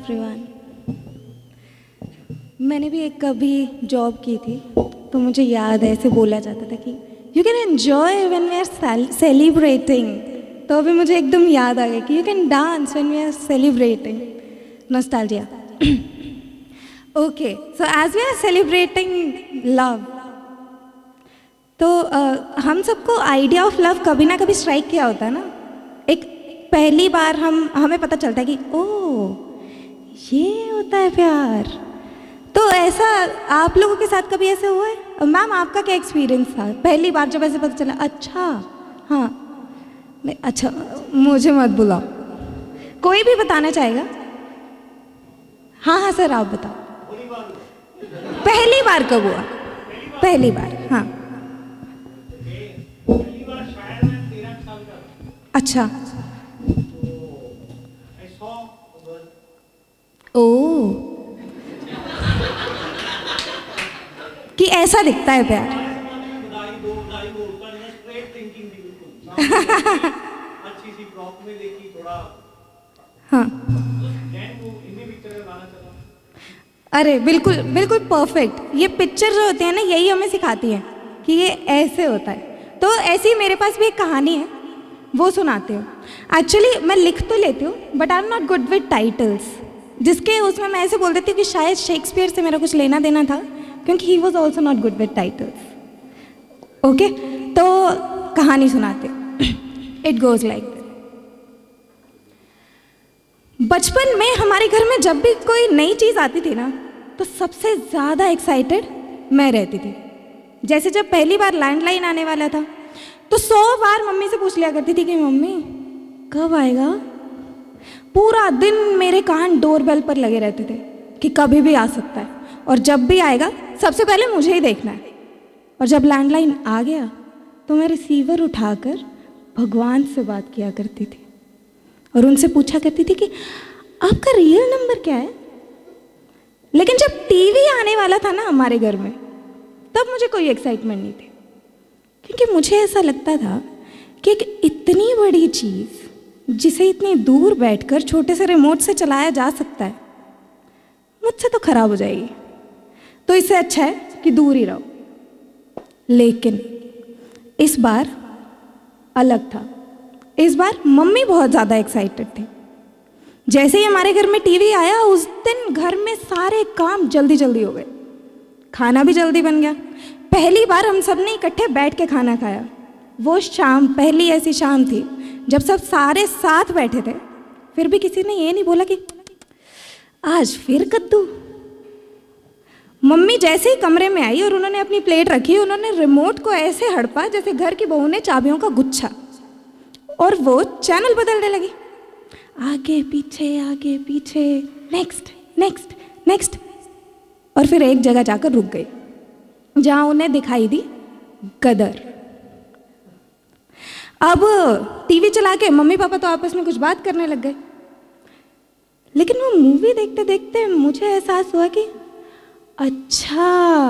Everyone. मैंने भी एक कभी जॉब की थी, तो मुझे याद है ऐसे बोला जाता था कि you can enjoy when we are celebrating. तो अभी मुझे एकदम याद आ गया कि you can dance when we are celebrating. Nostalgia. Okay, so as we are celebrating love, तो हम सबको आइडिया ऑफ लव कभी ना कभी स्ट्राइक किया होता है ना। एक पहली बार हमें पता चलता है कि ओह ये होता है प्यार। तो ऐसा आप लोगों के साथ कभी ऐसे हुआ है? मैम आपका क्या एक्सपीरियंस था पहली बार जब ऐसे पता चला? अच्छा हाँ, नहीं अच्छा, मुझे मत बुलाओ। कोई भी बताना चाहेगा? हाँ हाँ सर आप बताओ। पहली बार कब हुआ? पहली बार, हाँ। पहली बार शायद मैं 13 साल का था। अच्छा। ओ कि ऐसा दिखता है प्यार। अच्छी सी फ्रॉक में देखी थोड़ा। हाँ अरे बिल्कुल बिल्कुल परफेक्ट। ये पिक्चर जो होती है ना, यही हमें सिखाती है कि ये ऐसे होता है। तो ऐसी मेरे पास भी एक कहानी है, वो सुनाती हूँ। एक्चुअली मैं लिख तो लेती हूँ but I am not good with titles, जिसके उसमें मैं ऐसे बोल देती हूँ कि शायद शेक्सपियर से मेरा कुछ लेना देना था, क्योंकि he was also not good with titles. Okay, तो कहानी सुनाते। इट गोज लाइक, बचपन में हमारे घर में जब भी कोई नई चीज़ आती थी ना, तो सबसे ज़्यादा एक्साइटेड मैं रहती थी। जैसे जब पहली बार लैंडलाइन आने वाला था, तो 100 बार मम्मी से पूछ लिया करती थी कि मम्मी कब आएगा। पूरा दिन मेरे कान डोरबेल पर लगे रहते थे कि कभी भी आ सकता है, और जब भी आएगा सबसे पहले मुझे ही देखना है। और जब लैंडलाइन आ गया तो मैं रिसीवर उठाकर भगवान से बात किया करती थी और उनसे पूछा करती थी कि आपका रियल नंबर क्या है। लेकिन जब टीवी आने वाला था ना हमारे घर में, तब मुझे कोई एक्साइटमेंट नहीं थी, क्योंकि मुझे ऐसा लगता था कि एक इतनी बड़ी चीज़ जिसे इतनी दूर बैठकर छोटे से रिमोट से चलाया जा सकता है, मुझसे तो खराब हो जाएगी, तो इससे अच्छा है कि दूर ही रहो। लेकिन इस बार अलग था। इस बार मम्मी बहुत ज़्यादा एक्साइटेड थी। जैसे ही हमारे घर में टीवी आया, उस दिन घर में सारे काम जल्दी जल्दी हो गए, खाना भी जल्दी बन गया। पहली बार हम सब ने इकट्ठे बैठ के खाना खाया। वो शाम पहली ऐसी शाम थी जब सब सारे साथ बैठे थे, फिर भी किसी ने ये नहीं बोला कि आज फिर कद्दू। मम्मी जैसे ही कमरे में आई और उन्होंने अपनी प्लेट रखी, उन्होंने रिमोट को ऐसे हड़पा जैसे घर की बहू ने चाबियों का गुच्छा, और वो चैनल बदलने लगी, आगे पीछे, नेक्स्ट नेक्स्ट नेक्स्ट, और फिर एक जगह जाकर रुक गई जहां उन्हें दिखाई दी गदर। अब टीवी चला के मम्मी पापा तो आपस में कुछ बात करने लग गए, लेकिन वो मूवी देखते देखते मुझे एहसास हुआ कि अच्छा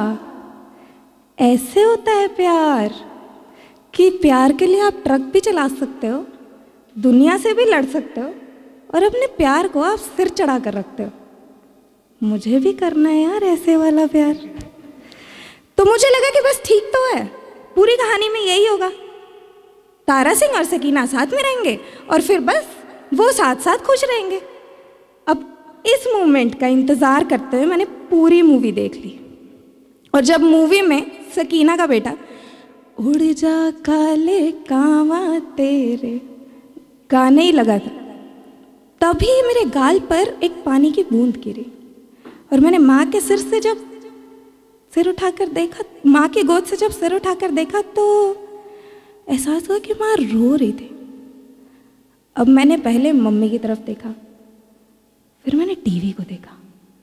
ऐसे होता है प्यार, कि प्यार के लिए आप ट्रक भी चला सकते हो, दुनिया से भी लड़ सकते हो, और अपने प्यार को आप सिर चढ़ा कर रखते हो। मुझे भी करना है यार ऐसे वाला प्यार। तो मुझे लगा कि बस ठीक तो है, पूरी कहानी में यही होगा, तारा सिंह और सकीना साथ में रहेंगे और फिर बस वो साथ साथ खुश रहेंगे। अब इस मोमेंट का इंतज़ार करते हुए मैंने पूरी मूवी देख ली, और जब मूवी में सकीना का बेटा उड़ जा काले कावा तेरे गाने ही लगा था, तभी मेरे गाल पर एक पानी की बूंद गिरी, और मैंने माँ के सिर से जब सिर उठाकर देखा, माँ की गोद से जब सिर उठाकर देखा, तो एहसास हुआ कि माँ रो रही थी। अब मैंने पहले मम्मी की तरफ देखा, फिर मैंने टीवी को देखा।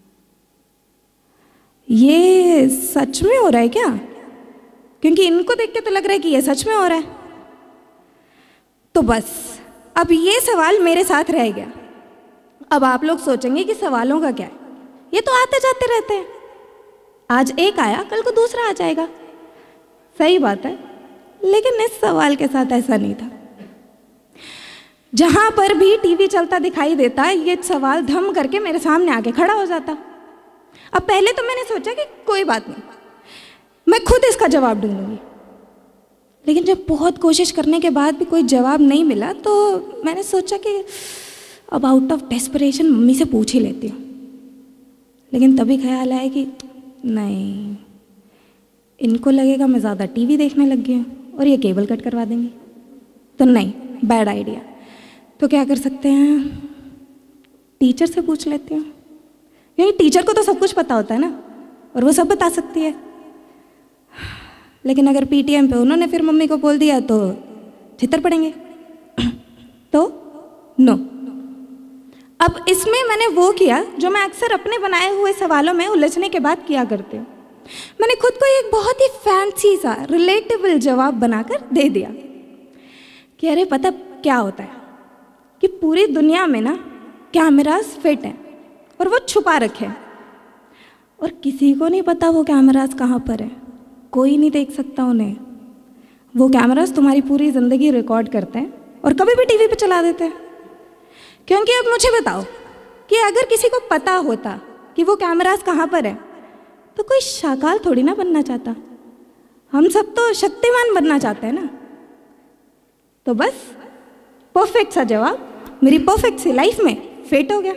ये सच में हो रहा है क्या? क्योंकि इनको देख के तो लग रहा है कि ये सच में हो रहा है। तो बस अब ये सवाल मेरे साथ रह गया। अब आप लोग सोचेंगे कि सवालों का क्या है, ये तो आते जाते रहते हैं, आज एक आया कल को दूसरा आ जाएगा। सही बात है, लेकिन इस सवाल के साथ ऐसा नहीं था। जहाँ पर भी टीवी चलता दिखाई देता ये सवाल धम करके मेरे सामने आके खड़ा हो जाता। अब पहले तो मैंने सोचा कि कोई बात नहीं, मैं खुद इसका जवाब ढूंढूंगी, लेकिन जब बहुत कोशिश करने के बाद भी कोई जवाब नहीं मिला तो मैंने सोचा कि अब आउट ऑफ डेस्परेशन मम्मी से पूछ ही लेती हूँ। लेकिन तभी ख्याल आया कि नहीं, इनको लगेगा मैं ज़्यादा टीवी देखने लग गई हूँ और ये केबल कट करवा देंगी, तो नहीं, बैड आइडिया। तो क्या कर सकते हैं, टीचर से पूछ लेती हूँ, क्योंकि टीचर को तो सब कुछ पता होता है ना, और वो सब बता सकती है। लेकिन अगर पीटीएम पे उन्होंने फिर मम्मी को बोल दिया तो छितर पड़ेंगे, तो नो। अब इसमें मैंने वो किया जो मैं अक्सर अपने बनाए हुए सवालों में उलझने के बाद किया करती हूँ। मैंने खुद को एक बहुत ही फैंसी सा रिलेटेबल जवाब बनाकर दे दिया कि अरे पता क्या होता है कि पूरी दुनिया में ना कैमरास फिट हैं और वो छुपा रखे हैं, और किसी को नहीं पता वो कैमरास कहाँ पर है, कोई नहीं देख सकता उन्हें। वो कैमरास तुम्हारी पूरी ज़िंदगी रिकॉर्ड करते हैं और कभी भी टीवी पे चला देते हैं। क्योंकि अब मुझे बताओ कि अगर किसी को पता होता कि वो कैमरास कहाँ पर है तो कोई शाकाल थोड़ी ना बनना चाहता, हम सब तो शक्तिमान बनना चाहते हैं ना। तो बस परफेक्ट सा जवाब मेरी परफेक्ट सी लाइफ में फिट हो गया।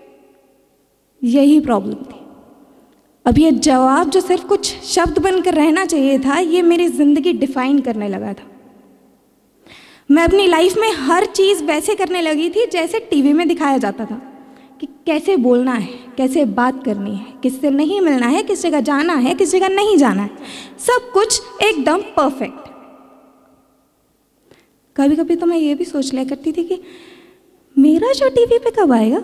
यही प्रॉब्लम थी। अब ये जवाब जो सिर्फ कुछ शब्द बनकर रहना चाहिए था, ये मेरी ज़िंदगी डिफाइन करने लगा था। मैं अपनी लाइफ में हर चीज़ वैसे करने लगी थी जैसे टीवी में दिखाया जाता था, कि कैसे बोलना है, कैसे बात करनी है, किससे नहीं मिलना है, किस जगह जाना है, किस जगह नहीं जाना है, सब कुछ एकदम परफेक्ट। कभी कभी तो मैं ये भी सोच लिया करती थी कि मेरा शो टीवी पे कब आएगा,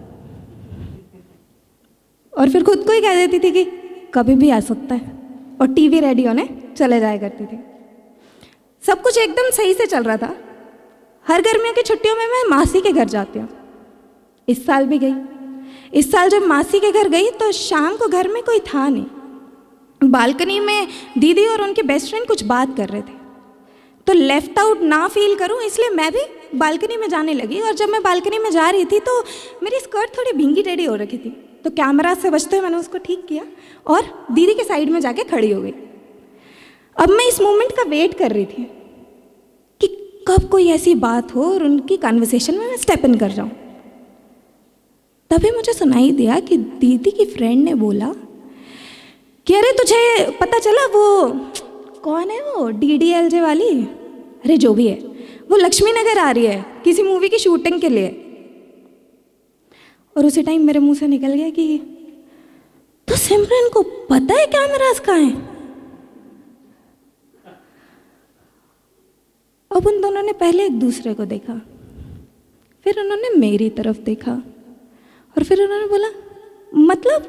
और फिर खुद को ही कह देती थी कि कभी भी आ सकता है, और टीवी रेडी होने चले जाया करती थी। सब कुछ एकदम सही से चल रहा था। हर गर्मियों की छुट्टियों में मैं मासी के घर जाती हूँ। इस साल भी गई। इस साल जब मासी के घर गई तो शाम को घर में कोई था नहीं। बालकनी में दीदी और उनके बेस्ट फ्रेंड कुछ बात कर रहे थे, तो लेफ्ट आउट ना फील करूं इसलिए मैं भी बालकनी में जाने लगी। और जब मैं बालकनी में जा रही थी तो मेरी स्कर्ट थोड़ी भींगी टेढ़ी हो रखी थी, तो कैमरा से बचते हुए मैंने उसको ठीक किया और दीदी के साइड में जाके खड़ी हो गई। अब मैं इस मोमेंट का वेट कर रही थी कि कब कोई ऐसी बात हो और उनकी कन्वर्सेशन में मैं स्टेप इन कर जाऊं। तभी मुझे सुनाई दिया कि दीदी की फ्रेंड ने बोला कि अरे तुझे पता चला वो कौन है, वो DDLJ वाली, अरे जो भी है, वो लक्ष्मी नगर आ रही है किसी मूवी की शूटिंग के लिए। और उसी टाइम मेरे मुंह से निकल गया कि तो सिमरन को पता है कैमरास कहाँ हैं। अब उन दोनों ने पहले एक दूसरे को देखा, फिर उन्होंने मेरी तरफ देखा, और फिर उन्होंने बोला मतलब।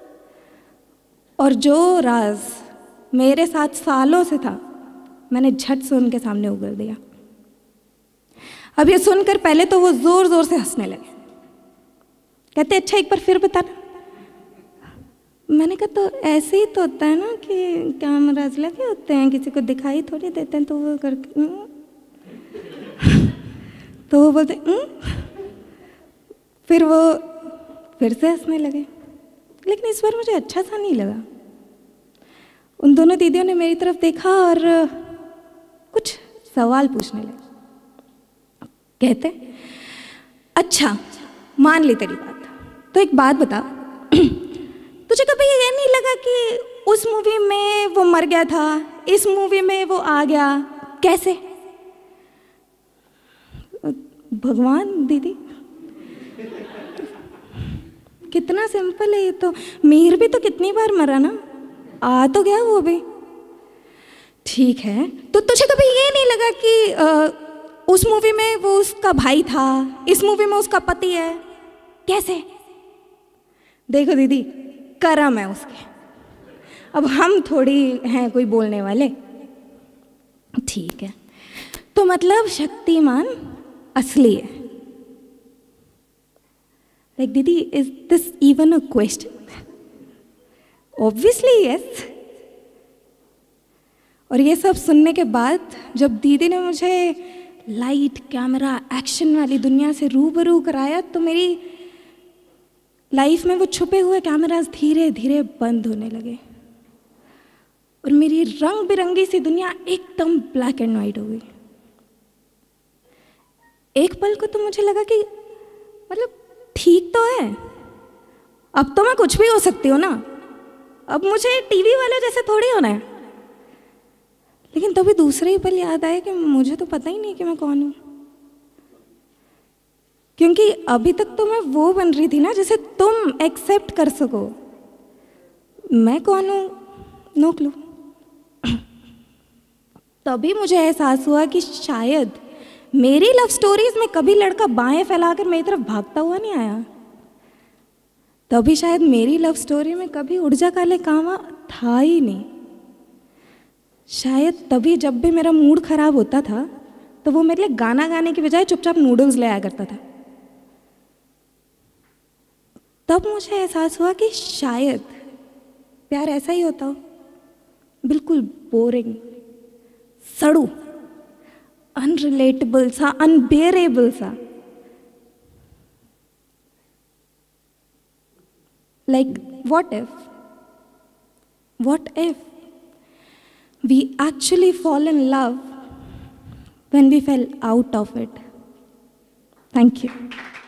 और जो राज मेरे साथ सालों से था मैंने झट से उनके सामने उगल दिया। अब ये सुनकर पहले तो वो जोर जोर से हंसने लगे, कहते अच्छा एक बार फिर बताना। मैंने कहा तो ऐसे ही तो होता है ना कि कैमरास लगे होते हैं, किसी को दिखाई थोड़ी देते हैं, तो वो करके तो वो बोलते फिर वो फिर से हंसने लगे। लेकिन इस बार मुझे अच्छा सा नहीं लगा। उन दोनों दीदियों ने मेरी तरफ देखा और कुछ सवाल पूछने लगे। कहते अच्छा मान ली तेरी बात, तो एक बात बता, तुझे कभी ये नहीं लगा कि उस मूवी में वो मर गया था, इस मूवी में वो आ गया, कैसे? भगवान दीदी, कितना सिंपल है ये तो। मीर भी तो कितनी बार मरा ना, आ तो गया वो भी। ठीक है, तो तुझे कभी ये नहीं लगा कि उस मूवी में वो उसका भाई था, इस मूवी में उसका पति है, कैसे? देखो दीदी, करम है उसके, अब हम थोड़ी हैं कोई बोलने वाले। ठीक है, तो मतलब शक्तिमान असली है। लाइक दीदी, is this even a question? Obviously yes. और ये सब सुनने के बाद जब दीदी ने मुझे लाइट कैमरा एक्शन वाली दुनिया से रूबरू कराया तो मेरी लाइफ में वो छुपे हुए कैमरास धीरे धीरे बंद होने लगे और मेरी रंग बिरंगी सी दुनिया एकदम ब्लैक एंड वाइट हो गई। एक पल को तो मुझे लगा कि मतलब ठीक तो है, अब तो मैं कुछ भी हो सकती हूँ ना, अब मुझे टीवी वाले जैसे थोड़ी होना है। लेकिन तभी दूसरे ही पल याद आया कि मुझे तो पता ही नहीं कि मैं कौन हूँ, क्योंकि अभी तक तो मैं वो बन रही थी ना जिसे तुम एक्सेप्ट कर सको। मैं कौन हूँ, नो क्लू। तभी मुझे एहसास हुआ कि शायद मेरी लव स्टोरीज में कभी लड़का बाहें फैलाकर मेरी तरफ भागता हुआ नहीं आया, तभी शायद मेरी लव स्टोरी में कभी ऊर्जा काले कामा था ही नहीं। शायद तभी जब भी मेरा मूड खराब होता था तो वो मेरे लिए गाना गाने की बजाय चुपचाप नूडल्स ले आया करता था। तब मुझे एहसास हुआ कि शायद प्यार ऐसा ही होता हो, बिल्कुल बोरिंग, सड़ू, अनरिलेटेबल सा, अनबेरेबल सा। Like what if we actually fall in love when we fell out of it? Thank you.